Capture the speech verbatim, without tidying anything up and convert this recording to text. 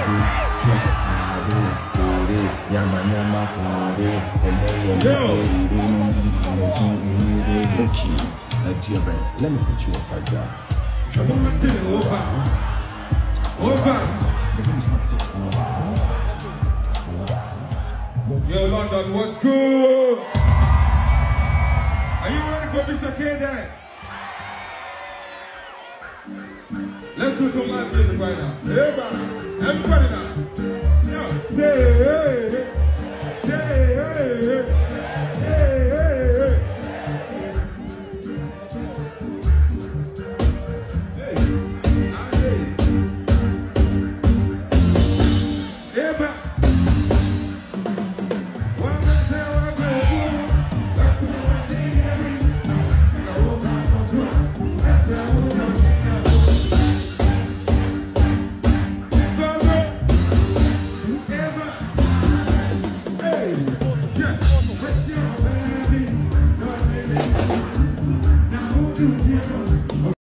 Let me put you up like that. Come on, do it over. Over. Yo, London, what's good? Are you ready for Bisa K then? Let's do some live music right now. Everybody, everybody now. Yo, say hey, say hey, hey, hey, hey. Yeah.